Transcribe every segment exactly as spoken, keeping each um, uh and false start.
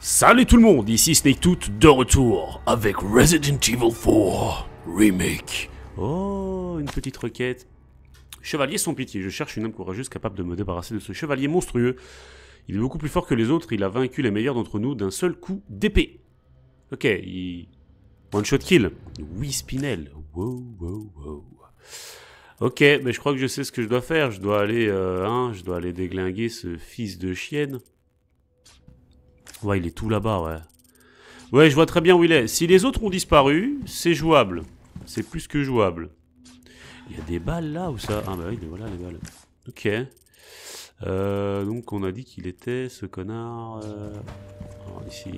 Salut tout le monde, ici Snaketooth de retour avec Resident Evil quatre Remake. Oh, une petite requête. Chevalier sans pitié, je cherche une âme courageuse capable de me débarrasser de ce chevalier monstrueux. Il est beaucoup plus fort que les autres, il a vaincu les meilleurs d'entre nous d'un seul coup d'épée. Ok, il... One shot kill. Oui, Spinel. Wow, wow, wow. Ok, mais je crois que je sais ce que je dois faire. Je dois aller, euh, hein, je dois aller déglinguer ce fils de chienne. Ouais, il est tout là-bas, ouais. Ouais, je vois très bien où il est. Si les autres ont disparu, c'est jouable. C'est plus que jouable. Il y a des balles là ou ça? Ah bah oui, mais voilà les balles. Ok. Euh, donc on a dit qu'il était ce connard... Euh... Alors, ici...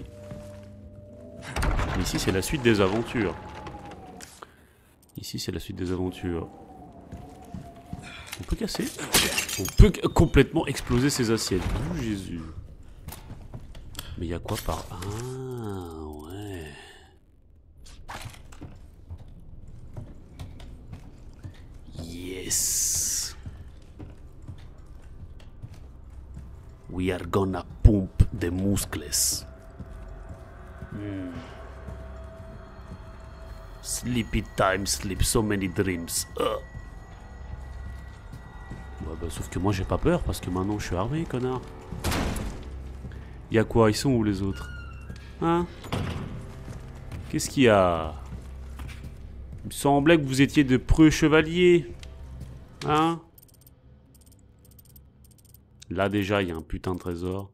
Ici c'est la suite des aventures. Ici c'est la suite des aventures. On peut casser. On peut complètement exploser ces assiettes. Oh Jésus. Mais il y a quoi par... Ah, ouais. Yes. We are gonna pump the muscles. Mm. Sleepy time, sleep so many dreams. Uh. Ouais, bah, sauf que moi j'ai pas peur parce que maintenant je suis armé, connard. Y'a quoi? Ils sont où les autres? Hein? Qu'est-ce qu'il y a? Il me semblait que vous étiez de preux chevaliers. Hein? Là déjà il y a un putain de trésor.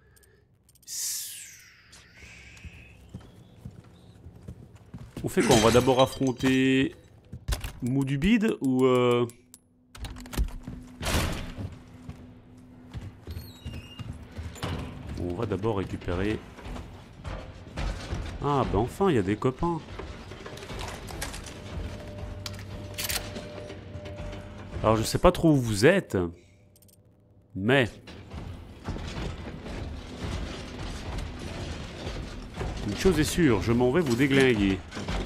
On fait quoi? On va d'abord affronter Mou du bide ou euh... On va d'abord récupérer... Ah bah enfin il y a des copains. Alors je sais pas trop où vous êtes, mais une chose est sûre, je m'en vais vous déglinguer.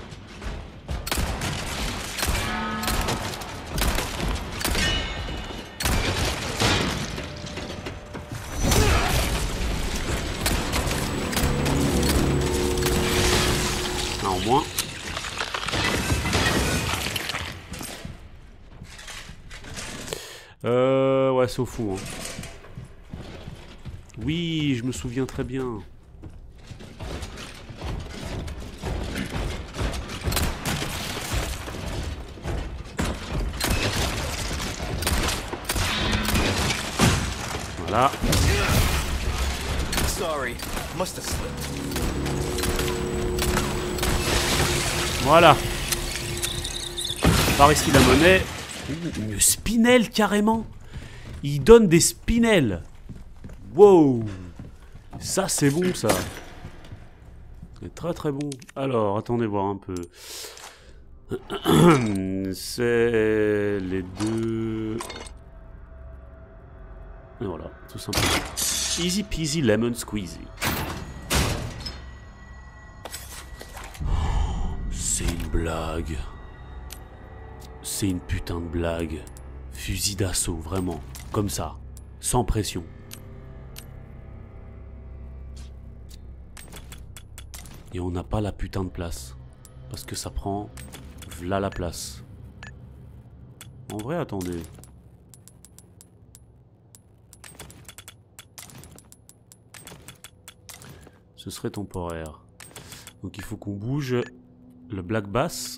Un en moins. Euh... Ouais, c'est au fond. Hein. Oui, je me souviens très bien. Voilà. Sorry, must have slipped. Voilà. Par ici la monnaie. Une spinelle carrément. Il donne des spinelles. Wow. Ça c'est bon ça. C'est très très bon. Alors attendez voir un peu. C'est les deux. Et voilà, tout simplement. Easy peasy lemon squeezy. C'est une blague. C'est une putain de blague. Fusil d'assaut, vraiment. Comme ça. Sans pression. Et on n'a pas la putain de place. Parce que ça prend... V'là la place. En vrai, attendez. Ce serait temporaire. Donc il faut qu'on bouge le Black Bass.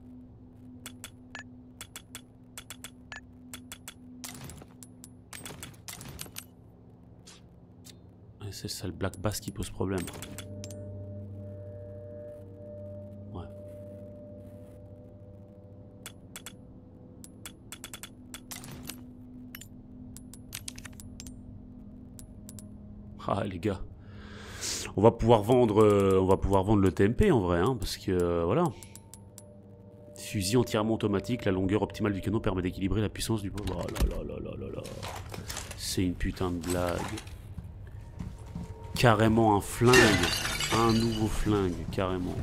Et c'est ça le Black Bass qui pose problème. Ouais. Ah les gars. On va pouvoir vendre, euh, on va pouvoir vendre le T M P en vrai, hein, parce que euh, voilà. Fusil entièrement automatique, la longueur optimale du canon permet d'équilibrer la puissance du... Oh là là là là là là. C'est une putain de blague. Carrément un flingue, un nouveau flingue, carrément.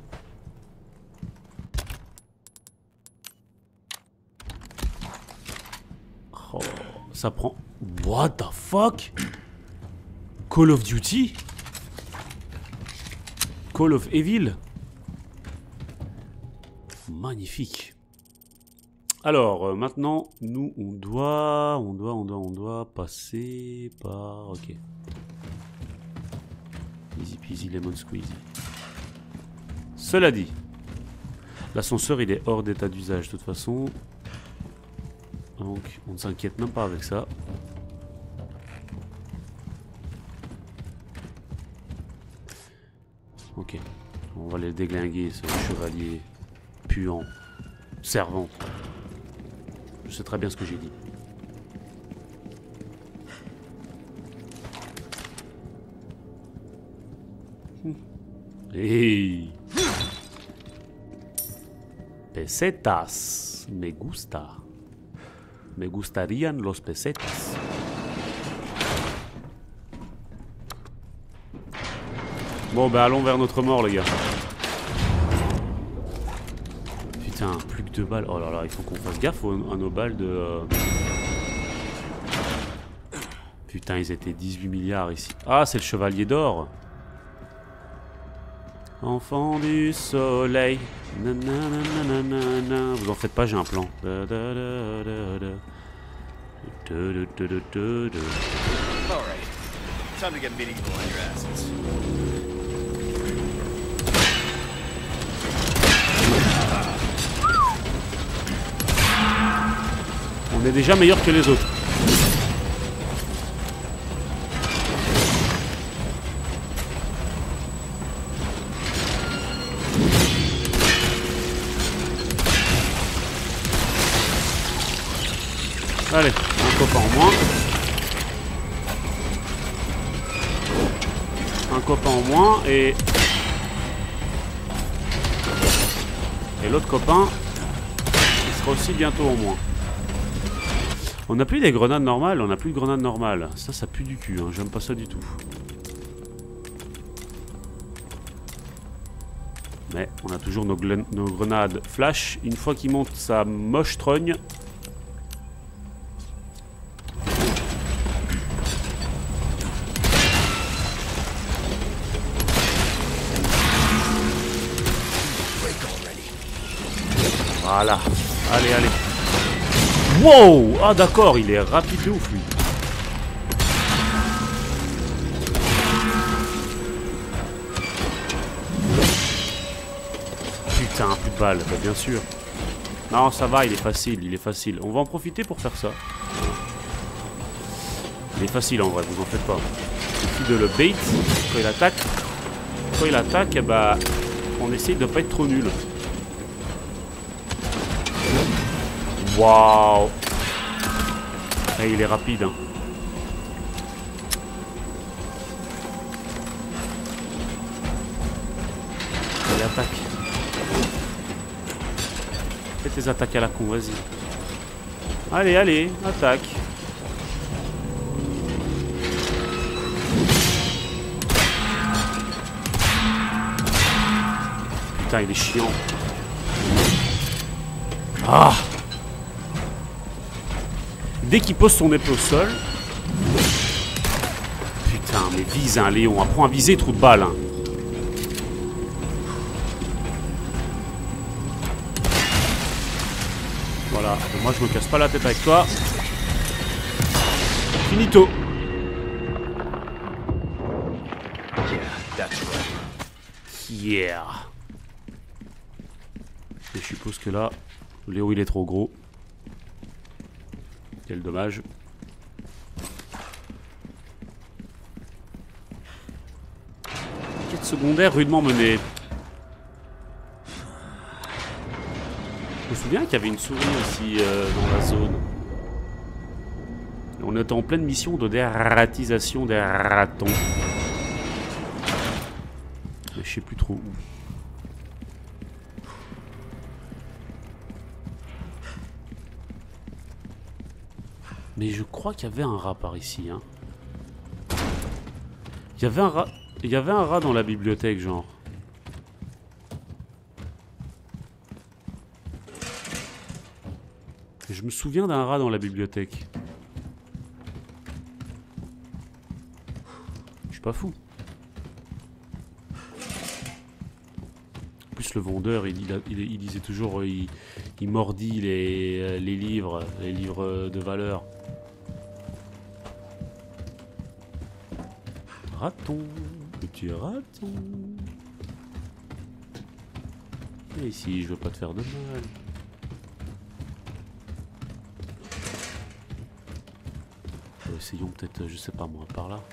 Oh, ça prend... What the fuck? Call of Duty? Call of Evil. Magnifique. Alors, euh, maintenant, nous, on doit, on doit, on doit, on doit passer par... Ok. Easy peasy lemon squeezy. Cela dit, l'ascenseur, il est hors d'état d'usage, de toute façon. Donc, on ne s'inquiète même pas avec ça. Ok. On va les déglinguer, ce chevalier puant, servant. Je sais très bien ce que j'ai dit. Hey. Pesetas. Me gusta. Me gustarían los pesetas. Bon, bah allons vers notre mort, les gars. Putain, plus que deux balles. Oh là là, il faut qu'on fasse gaffe à nos balles de... Euh... Putain, ils étaient dix-huit milliards ici. Ah, c'est le chevalier d'or. Enfant du soleil. Nanana, vous en faites pas, j'ai un plan. Alright, time to get medieval on your asses. On est déjà meilleur que les autres. Allez, un copain en moins. Un copain en moins et... Et l'autre copain, il sera aussi bientôt en moins. On n'a plus des grenades normales, on n'a plus de grenades normales. Ça, ça pue du cul, hein. J'aime pas ça du tout. Mais on a toujours nos, nos grenades flash. Une fois qu'il monte sa moche trogne. Voilà. Allez, allez. Wow! Ah d'accord, il est rapide de ouf lui. Putain, plus de balles, bah, bien sûr. Non, ça va, il est facile, il est facile. On va en profiter pour faire ça. Il est facile en vrai, vous en faites pas. Il suffit de le bait quand il attaque. Quand il attaque, eh bah, on essaye de pas être trop nul. Waouh! Et il est rapide, hein. Il attaque. Fais tes attaques à la con, vas-y. Allez, allez, attaque. Putain, il est chiant. Ah! Dès qu'il pose son épée au sol... Putain, mais vise un Léon. Apprends à viser, trou de balle. Hein. Voilà. Et moi, je me casse pas la tête avec toi. Finito. Yeah. Et je suppose que là, Léo, il est trop gros. Quel dommage. Quête secondaire rudement menée. Je me souviens qu'il y avait une souris aussi euh, dans la zone. On était en pleine mission de dératisation des ratons. Mais je sais plus trop où. Mais je crois qu'il y avait un rat par ici, hein. Il y avait un rat... Il y avait un rat dans la bibliothèque, genre. Je me souviens d'un rat dans la bibliothèque. Je suis pas fou. plus, le vendeur, il, il, a, il, il disait toujours, il, il mordit les, les livres, les livres de valeur. Raton, petit raton. Et ici, je veux pas te faire de mal. Essayons peut-être, je sais pas moi, par là.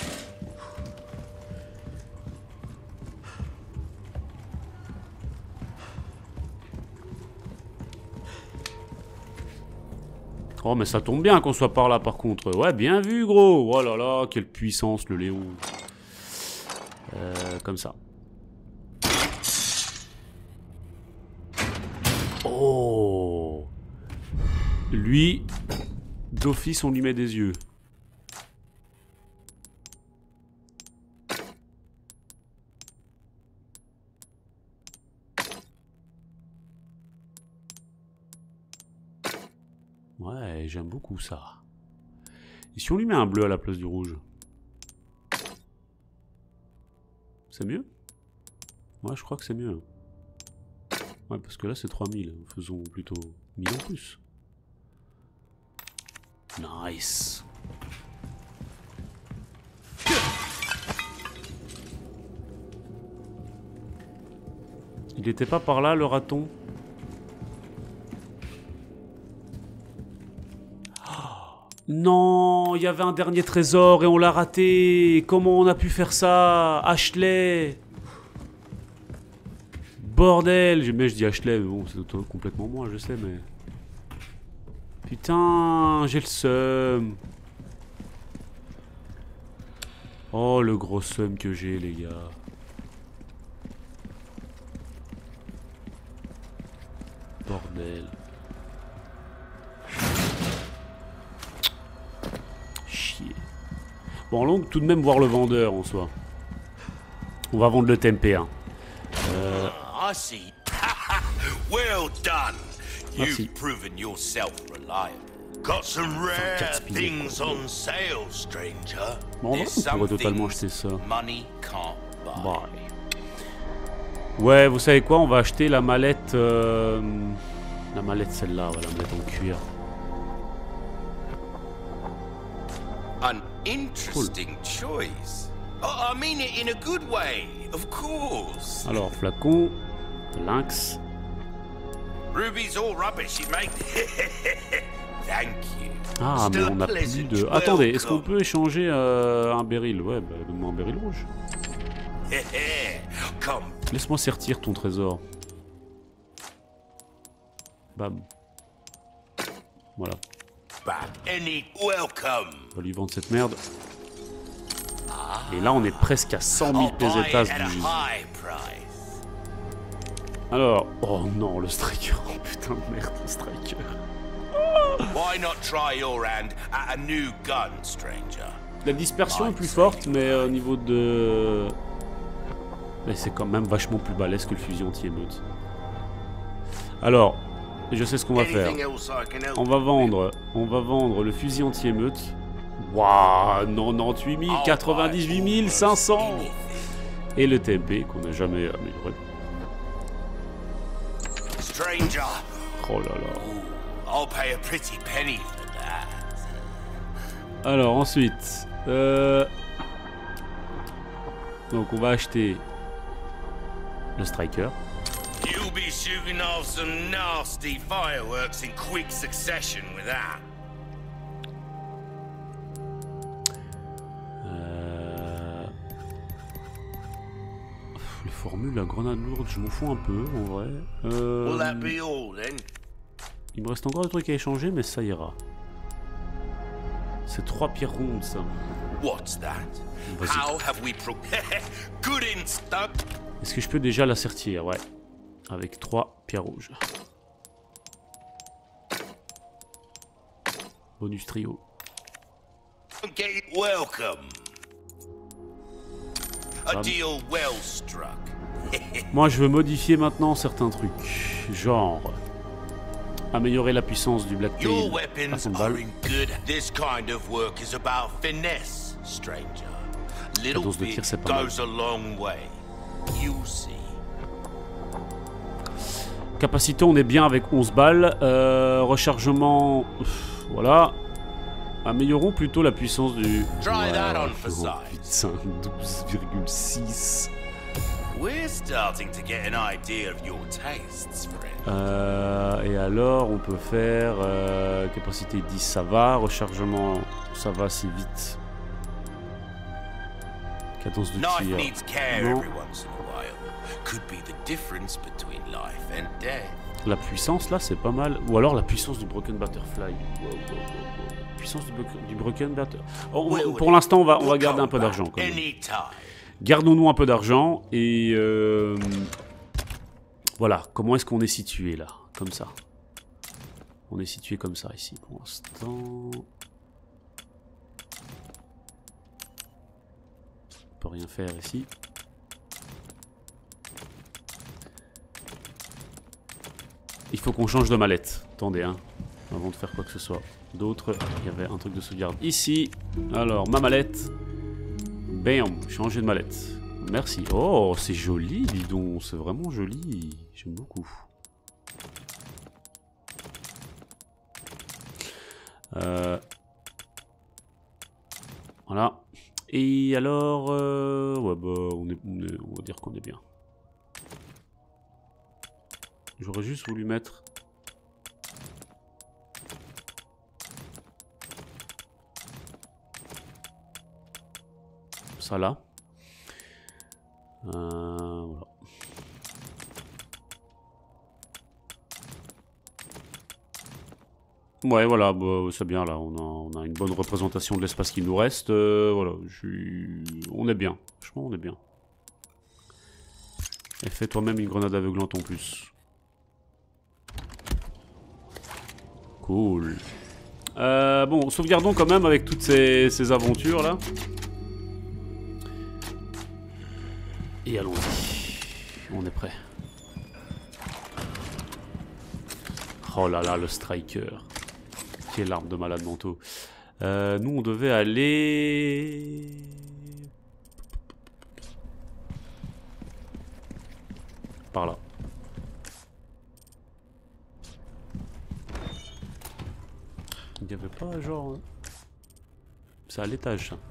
Oh mais ça tombe bien qu'on soit par là par contre. Ouais, bien vu gros. Oh là là, quelle puissance le Léon. Euh, comme ça. Oh. Lui, d'office on lui met des yeux. Ouais, j'aime beaucoup ça. Et si on lui met un bleu à la place du rouge? C'est mieux? Ouais, je crois que c'est mieux. Ouais, parce que là c'est trois mille. Faisons plutôt mille en plus. Nice. Il était pas par là le raton? Non, il y avait un dernier trésor et on l'a raté. Comment on a pu faire ça? Ashley. Bordel. Mais je dis Ashley, mais bon, c'est complètement moi, je sais, mais... Putain, j'ai le seum. Oh, le gros seum que j'ai, les gars. Bordel. Bon, on va tout de même voir le vendeur en soi. On va vendre le T M P un. Euh... I see. Well done. Merci. You've proven yourself reliable. Got some rare things on sale, stranger. Bon, on pourrait totalement acheter ça. Money can't buy. Bye. Ouais, vous savez quoi? On va acheter la mallette. Euh... La mallette, celle-là, ouais, la mallette en cuir. An interesting cool. choice. Oh, I mean it in a good way, of course. Alors, flacon, lynx. Ruby's all rubbish, you mate. Thank you. Ah, mais on a plus de... Attendez, est-ce qu'on peut échanger euh, un beryl? Ouais, bah, donne-moi un beryl rouge. Laisse-moi sertir ton trésor. Bam. Voilà. On va lui vendre cette merde. Et là, on est presque à cent mille pesetas du... Alors... Oh non, le striker. Oh putain de merde, le striker. La dispersion est plus forte, mais au niveau de... Mais c'est quand même vachement plus balèze que le fusil anti-émeute. Alors... Et je sais ce qu'on va faire. On va vendre, on va vendre le fusil anti-émeute. Waouh, quatre-vingt-dix-huit mille, quatre-vingt-dix-huit mille cinq cents. Et le T M P qu'on n'a jamais amélioré. Oh là là. Alors ensuite, euh... donc on va acheter le striker. You'll be shooting off some nasty fireworks in quick succession with that. Euh... Les formules, la grenade lourde, je m'en fous un peu en vrai. Euh... Will that be all then? Il me reste encore des trucs à échanger, mais ça ira. C'est trois pierres rondes, ça. What's that? How have we pro... Good instant. Est-ce que je peux déjà la sertir? Ouais. Avec trois pierres rouges. Bonus trio. Okay, welcome. A deal well struck. Moi, je veux modifier maintenant certains trucs. Genre... Améliorer la puissance du Black Tail à cent balles. La dose de tir, c'est pas mal. Capacité, on est bien avec onze balles. Euh, rechargement, pff, voilà. Améliorons plutôt la puissance du... Try Ouais, that on ouais. for Oh, size. putain, douze virgule six. We're starting to get an idea of your tastes, friend. Euh, et alors, on peut faire... Euh, capacité dix, ça va. Rechargement, ça va assez vite. Cadence de Life tir. needs care Non. every once in a while. Could be the difference between life and death. La puissance, là, c'est pas mal. Ou alors la puissance du Broken Butterfly. Wow, wow, wow, wow. Puissance du, du Broken Butterfly. Oh, on- pour l'instant, on va, on va garder un peu d'argent, quand même. Anytime. Gardons-nous un peu d'argent et euh, voilà, comment est-ce qu'on est situé là, comme ça. On est situé comme ça ici pour l'instant. On peut rien faire ici. Il faut qu'on change de mallette. Attendez, hein, avant de faire quoi que ce soit. D'autres, il y avait un truc de sauvegarde ici. Alors, ma mallette. Bam, changer de mallette. Merci. Oh, c'est joli, dis donc. C'est vraiment joli. J'aime beaucoup. Euh... Voilà. Et alors... Euh... Ouais, bah, on, est, on, est, on va dire qu'on est bien. J'aurais juste voulu mettre... ça là. Euh, voilà. Ouais, voilà, bah, c'est bien là. On a, on a une bonne représentation de l'espace qui nous reste. Euh, voilà, je suis... on est bien. Franchement, on est bien. Et fais toi-même une grenade aveuglante en plus. Cool. Euh, bon, sauvegardons quand même avec toutes ces, ces aventures là. Et allons-y. On est prêt. Oh là là, le striker. Quelle arme de malade mentaux. Euh, nous, on devait aller... par là. Il n'y avait pas genre... C'est à l'étage, ça.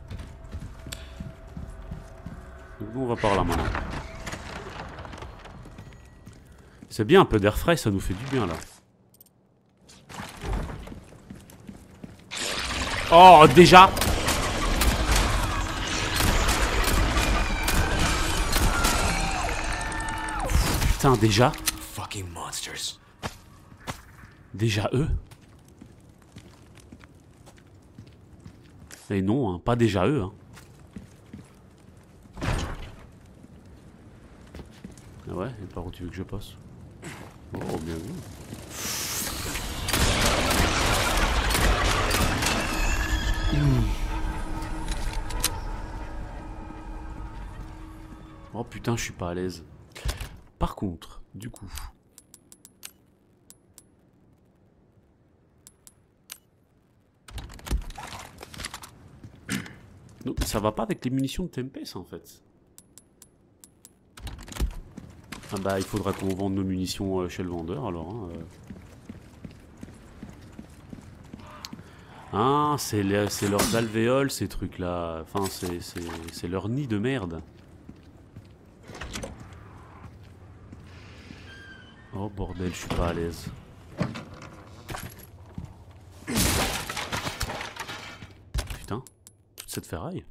Donc nous, on va par là maintenant. C'est bien, un peu d'air frais, ça nous fait du bien, là. Oh, déjà! Putain, déjà? Fucking monsters. Déjà eux? Et non, hein, pas déjà eux. Hein. Ah ouais, et par où tu veux que je passe? Oh, bien vu. Mmh. Oh putain, je suis pas à l'aise. Par contre, du coup... Donc, ça va pas avec les munitions de Tempest en fait. Ah bah il faudra qu'on vende nos munitions euh, chez le vendeur alors. Hein, euh. Ah, c'est les, leurs alvéoles ces trucs là. Enfin, c'est leur nid de merde. Oh bordel, je suis pas à l'aise. Putain, toute cette ferraille.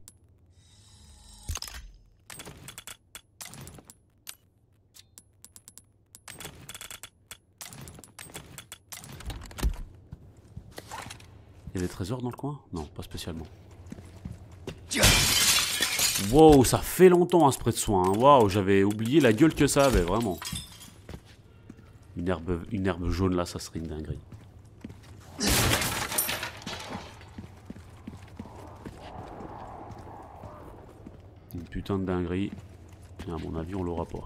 Il y a des trésors dans le coin? Non, pas spécialement. Wow, ça fait longtemps un spray de soin. Hein. Wow, j'avais oublié la gueule que ça avait, vraiment. Une herbe, une herbe jaune là, ça serait une dinguerie. Une putain de dinguerie. Et à mon avis, on l'aura pas.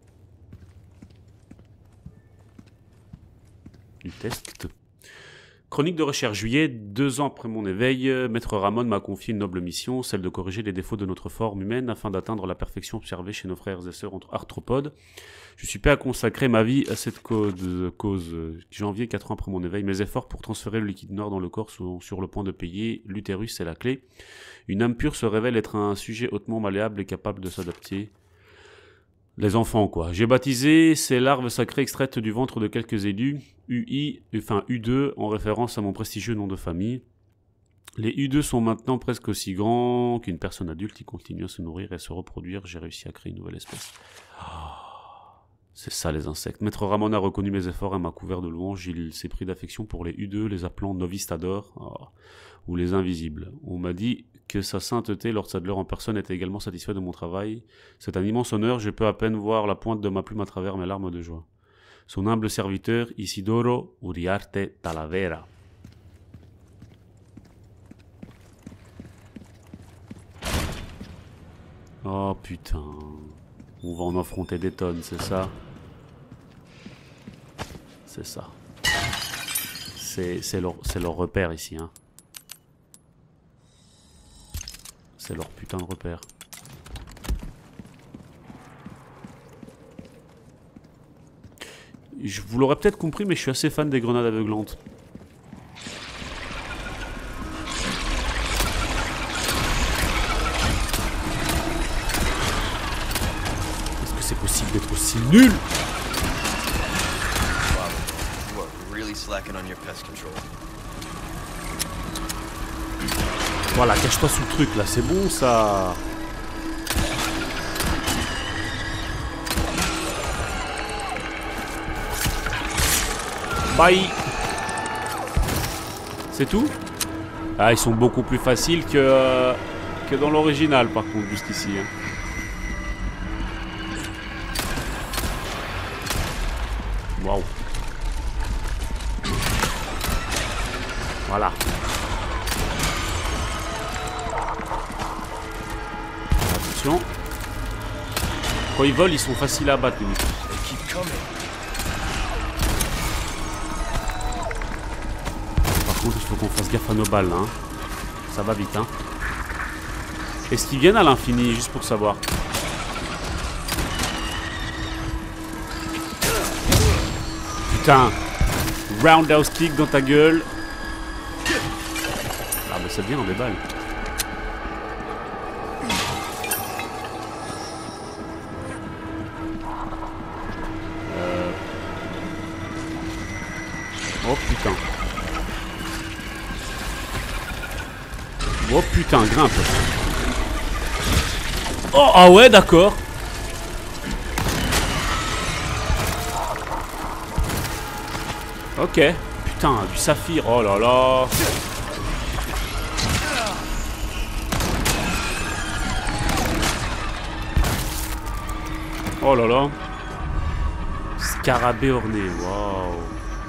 Du test. Chronique de recherche, juillet, deux ans après mon éveil, Maître Ramon m'a confié une noble mission, celle de corriger les défauts de notre forme humaine afin d'atteindre la perfection observée chez nos frères et sœurs arthropodes. Je suis prêt à consacrer ma vie à cette cause. cause. Janvier, quatre ans après mon éveil, mes efforts pour transférer le liquide noir dans le corps sont sur le point de payer. L'utérus est la clé. Une âme pure se révèle être un sujet hautement malléable et capable de s'adapter. Les enfants, quoi. J'ai baptisé ces larves sacrées extraites du ventre de quelques élus, U I, enfin U deux, en référence à mon prestigieux nom de famille. Les U deux sont maintenant presque aussi grands qu'une personne adulte. Ils continuent à se nourrir et à se reproduire. J'ai réussi à créer une nouvelle espèce. Oh, c'est ça, les insectes. Maître Ramon a reconnu mes efforts et m'a couvert de louanges. Il s'est pris d'affection pour les U deux, les appelant Novistador, oh, ou les invisibles. On m'a dit que sa sainteté, Lord Sadler en personne, était également satisfait de mon travail. C'est un immense honneur, je peux à peine voir la pointe de ma plume à travers mes larmes de joie. Son humble serviteur, Isidoro Uriarte Talavera. Oh putain, on va en affronter des tonnes, c'est ça? C'est ça. C'est leur, leur repère ici, hein. C'est leur putain de repère. Je vous l'aurais peut-être compris, mais je suis assez fan des grenades aveuglantes. Est-ce que c'est possible d'être aussi nul? Voilà, cache-toi sous le truc là, c'est bon ça. Bye. C'est tout? Ah, ils sont beaucoup plus faciles que, euh, que dans l'original par contre, juste ici. Hein. Waouh. Voilà. Attention. Quand ils volent, ils sont faciles à abattre, les mecs. Par contre, il faut qu'on fasse gaffe à nos balles, hein. Ça va vite, hein. Est-ce qu'ils viennent à l'infini, juste pour savoir? Putain. Roundhouse kick dans ta gueule. Ah bah c'est bien, des balles. Euh... Oh putain. Oh putain, grimpe. Oh ah ouais, d'accord. Ok. Putain, du saphir. Oh là là. Oh là là. Scarabée orné. Waouh.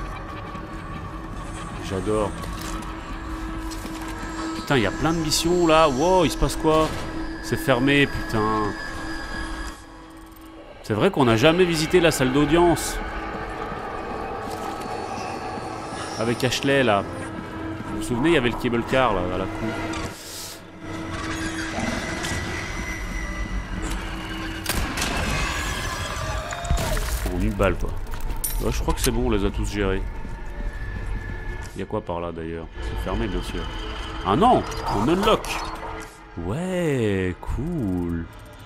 J'adore. Putain, il y a plein de missions là. Wow, il se passe quoi? C'est fermé, putain. C'est vrai qu'on n'a jamais visité la salle d'audience. Avec Ashley là. Vous vous souvenez, il y avait le cable car là, à la cour. Bon, une balle quoi. Ouais, je crois que c'est bon, on les a tous gérés. Il y a quoi par là d'ailleurs? C'est fermé bien sûr. Ah non, on unlock. Ouais, cool.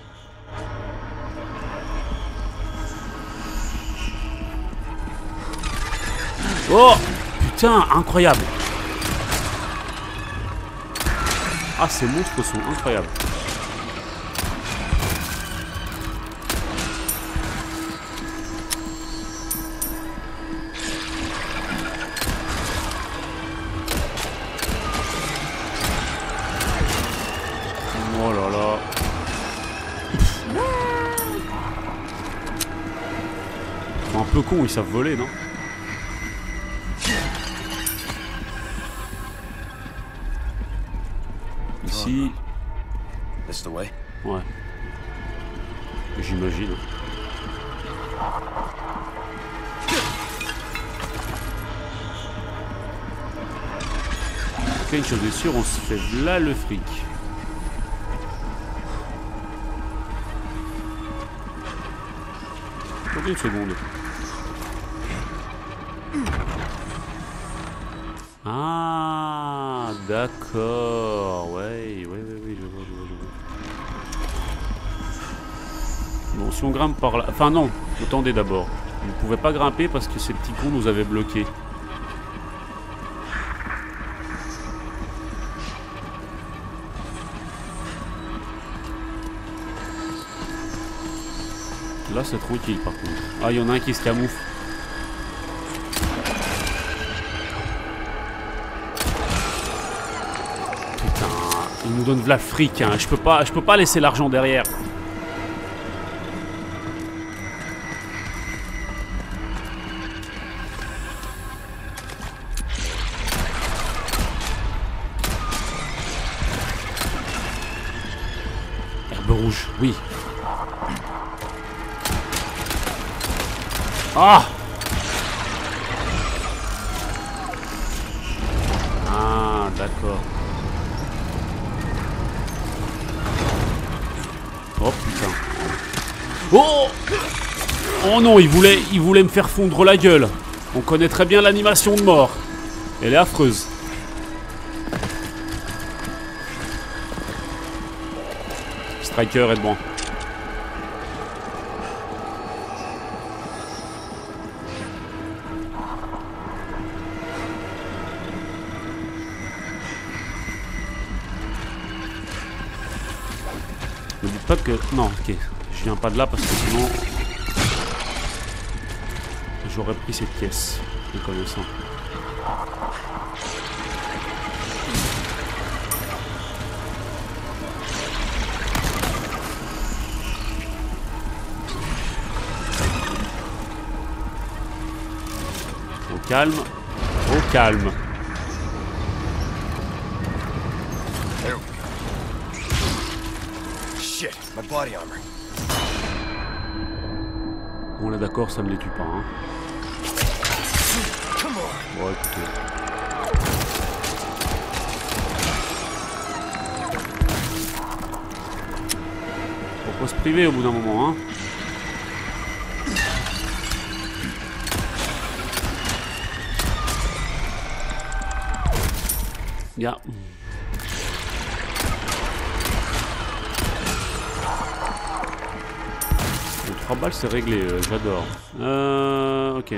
Oh putain, incroyable. Ah, ces monstres sont incroyables. Oh là là. Ils sont un peu cons, ils savent voler, non? Ici. Ouais. J'imagine. cas, une chose est sûre, on se fait là le fric. Attendez une seconde. Ah, d'accord. Ouais, ouais, ouais, ouais, je vois, je vois, je vois. Bon, si on grimpe par là... Enfin non, attendez d'abord. Vous ne pouvez pas grimper parce que ces petits cons nous avaient bloqués. Là, c'est tranquille par contre. Ah, il y en a un qui se camoufle. Putain, il nous donne de la fric, hein. Je peux pas, je peux pas laisser l'argent derrière. Herbe rouge, oui. Ah! Ah, d'accord. Oh putain. Oh! Oh non, il voulait, il voulait me faire fondre la gueule. On connaît très bien l'animation de mort. Elle est affreuse. Striker, aide-moi. Ne dites pas que... Non, ok. Je viens pas de là parce que sinon... J'aurais pris cette pièce, me connaissant. Au calme. Au calme. My body armor. On est d'accord, ça ne les tue pas. Hein. Bon, écoutez. Faut pas se priver au bout d'un moment. Hein. Yeah. trois balles, c'est réglé, euh, j'adore. Euh, ok.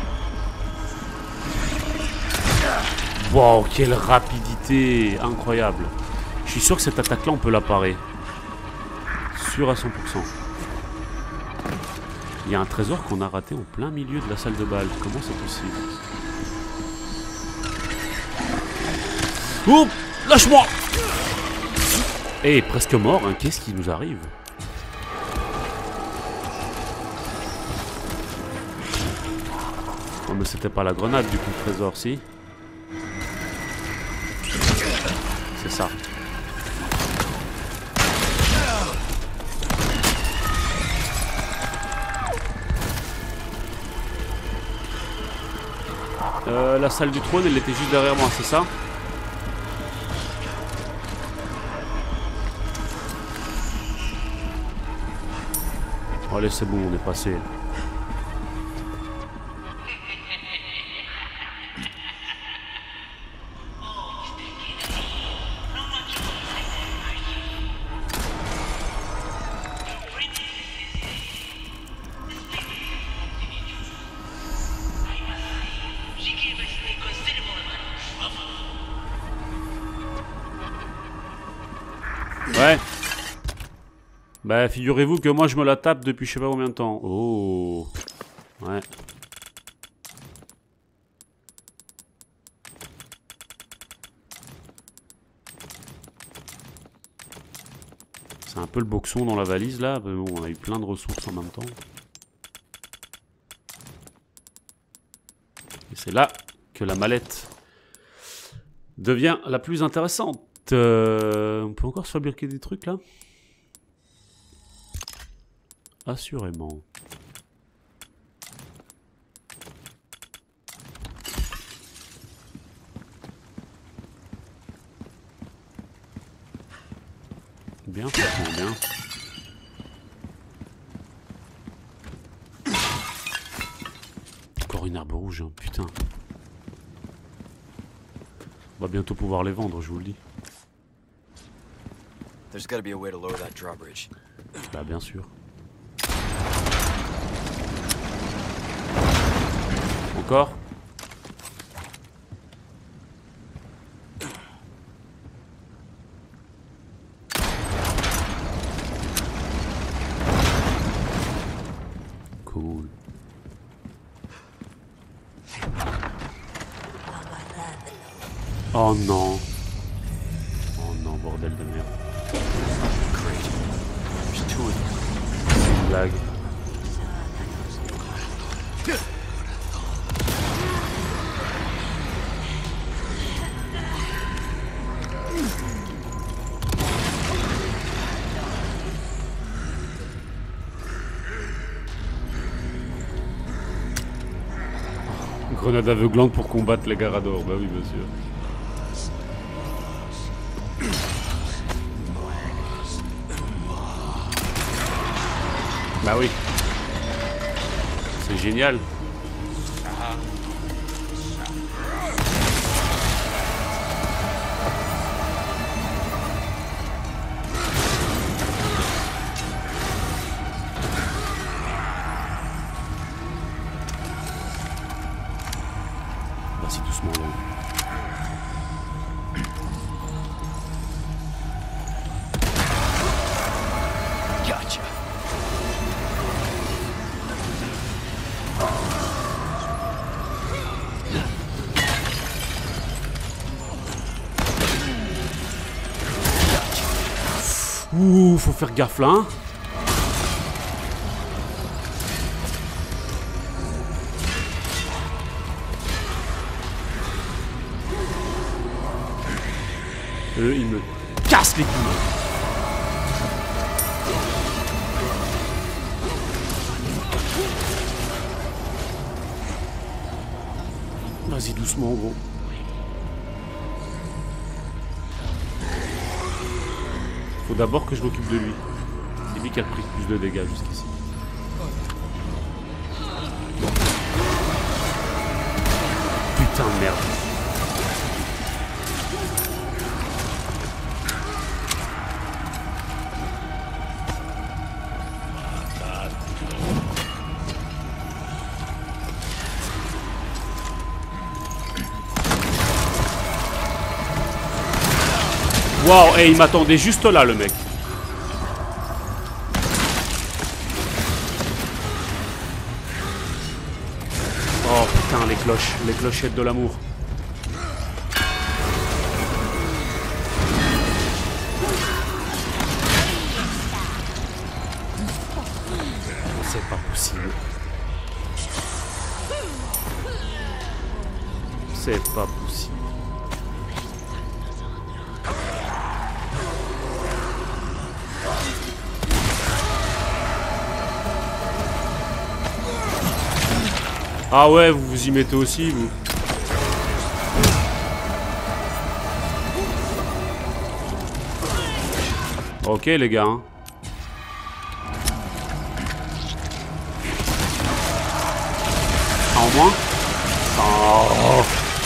Wow, quelle rapidité incroyable. Je suis sûr que cette attaque-là, on peut la parer. Sûr à cent pour cent. Il y a un trésor qu'on a raté en plein milieu de la salle de bal. Comment c'est possible? Oups! Lâche-moi! Eh, presque mort, hein. Qu'est-ce qui nous arrive? Oh, mais c'était pas la grenade du coup, le trésor, si? C'est ça. Euh, la salle du trône, elle était juste derrière moi, c'est ça? Oh, allez, c'est bon, on est passé. Ouais. Bah, figurez-vous que moi, je me la tape depuis je sais pas combien de temps. Oh. Ouais. C'est un peu le boxon dans la valise, là. Mais bon, on a eu plein de ressources en même temps. Et c'est là que la mallette devient la plus intéressante. Euh, on peut encore se fabriquer des trucs là? Assurément. bien, franchement bien. Encore une herbe rouge, hein, putain. On va bientôt pouvoir les vendre, je vous le dis. Bah bien sûr. Encore? Cool. Oh non. Oh non, bordel de merde. C'est une blague. Grenade aveuglante pour combattre les Garador, bah oui bien sûr. Bah oui. C'est génial. Vas-y doucement là. Gotcha. Ouh, faut faire gaffe là, hein. Eux, ils me cassent les couilles. Vas-y doucement gros. Faut d'abord que je m'occupe de lui. C'est lui qui a pris le plus de dégâts jusqu'ici. Putain de merde. Waouh, hey, il m'attendait juste là, le mec. Oh putain, les cloches, les clochettes de l'amour. C'est pas possible. C'est pas possible. Ah ouais, vous vous y mettez aussi, vous. Ok, les gars. Hein. Ah, en moins. Oh.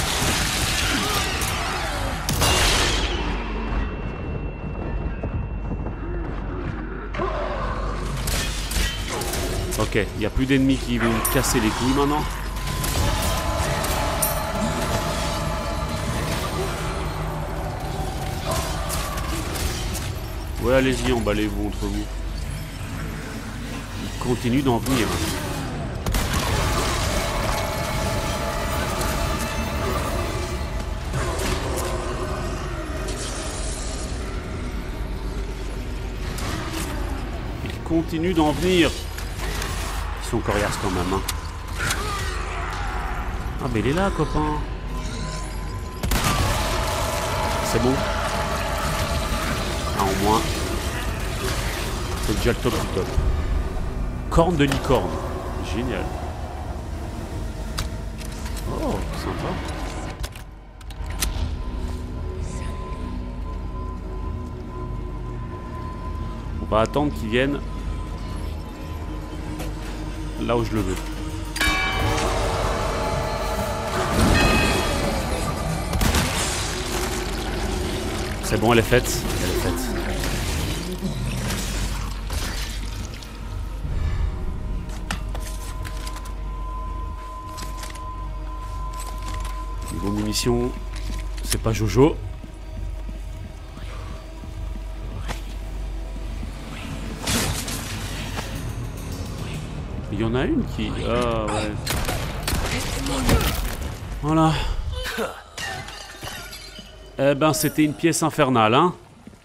Ok, il n'y a plus d'ennemis qui vont me casser les couilles maintenant. Ouais, allez-y, emballez-vous entre vous. Il continue d'en venir. Il continue d'en venir. Ils sont coriaces quand même. Hein. Ah, mais il est là, copain. C'est bon. Ah, au moins. C'est déjà le top du top. Corne de licorne. Génial. Oh, sympa. On va attendre qu'il vienne là où je le veux. C'est bon, elle est faite. Elle est faite. Niveau munitions, c'est pas Jojo. Il y en a une qui... Ah ouais. Voilà. Eh ben c'était une pièce infernale, hein.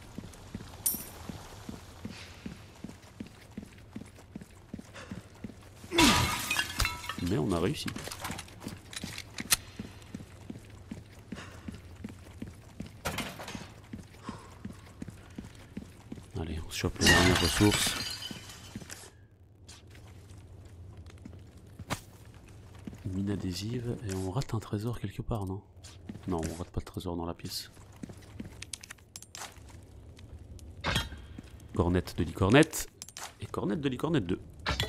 Mais on a réussi. Allez, on se chope les dernières ressources. Mine adhésive et on rate un trésor quelque part, non? Non, on rate pas le trésor dans la pièce. Cornette de licornette et cornette de licornette deux.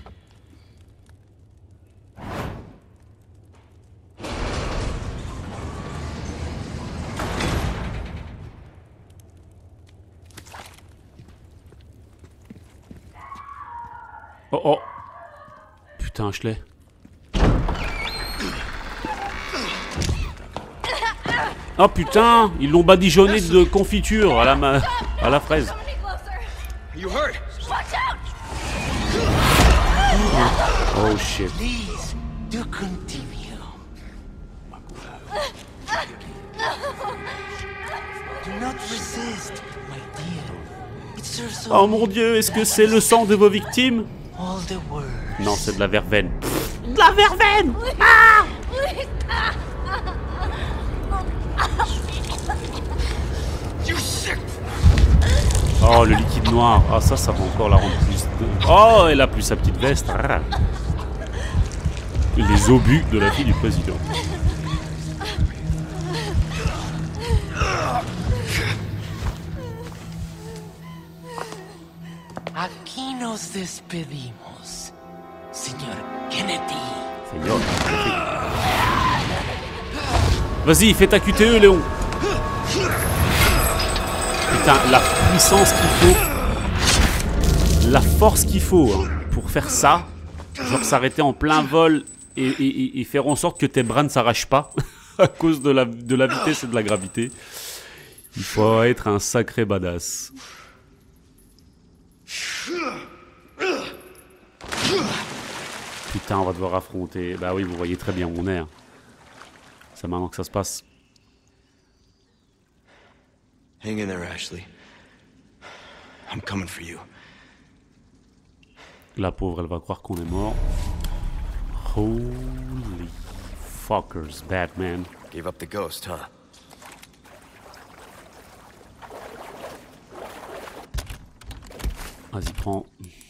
Oh oh! Putain, je l'ai. Oh putain, ils l'ont badigeonné de confiture à la, ma... à la fraise. Oh shit. Oh mon dieu, est-ce que c'est le sang de vos victimes? Non, c'est de la verveine. De la verveine! Ah! Oh, le liquide noir. Ah, ça, ça va encore la rendre plus... Oh, elle a plus sa petite veste. Ah. Les obus de la fille du président. Aquí nos despedimos, señor Kennedy. Señor Kennedy. Vas-y, fais ta Q T E, Léon. Putain, la puissance qu'il faut, la force qu'il faut hein, pour faire ça, genre s'arrêter en plein vol et, et, et faire en sorte que tes bras ne s'arrachent pas à cause de la, de la vitesse et de la gravité. Il faut être un sacré badass. Putain, on va devoir affronter. Bah oui, vous voyez très bien où on est. Hein. C'est maintenant que ça se passe. Hang in there, Ashley. I'm coming for you. La pauvre, elle va croire qu'on est mort. Holy fuckers, Batman. Gave up the ghost, huh? Vas-y, prends.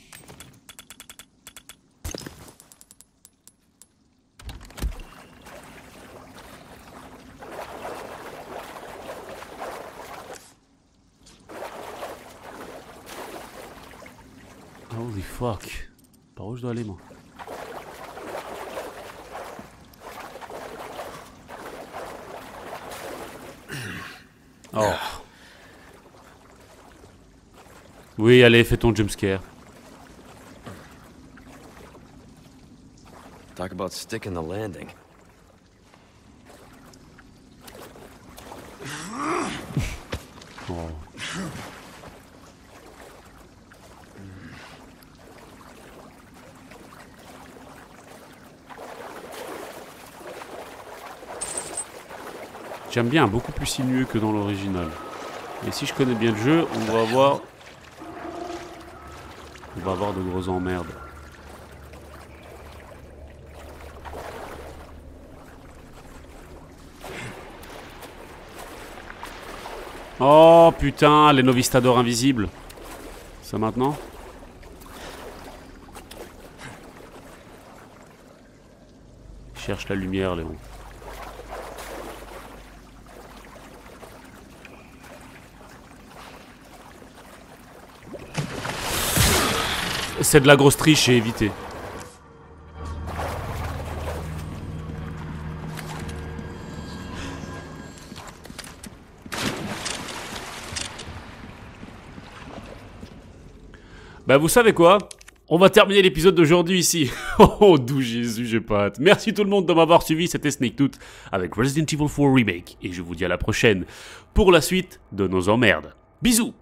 Holy fuck. Par où je dois aller, moi? Oh. Oui, allez, fais ton jumpscare. Talk about sticking the landing. Oh. J'aime bien, beaucoup plus sinueux que dans l'original. Et si je connais bien le jeu, on va avoir... On va avoir de grosses emmerdes. Oh putain, les novistadors invisibles. Ça maintenant? Cherche la lumière, Léon. C'est de la grosse triche, j'ai évité. Bah vous savez quoi? On va terminer l'épisode d'aujourd'hui ici. Oh, d'où Jésus, j'ai pas hâte. Merci tout le monde de m'avoir suivi, c'était Snaketooth avec Resident Evil four Remake. Et je vous dis à la prochaine pour la suite de nos emmerdes. Bisous!